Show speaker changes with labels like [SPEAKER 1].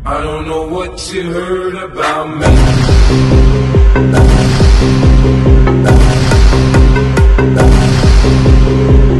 [SPEAKER 1] I don't know what you heard about me.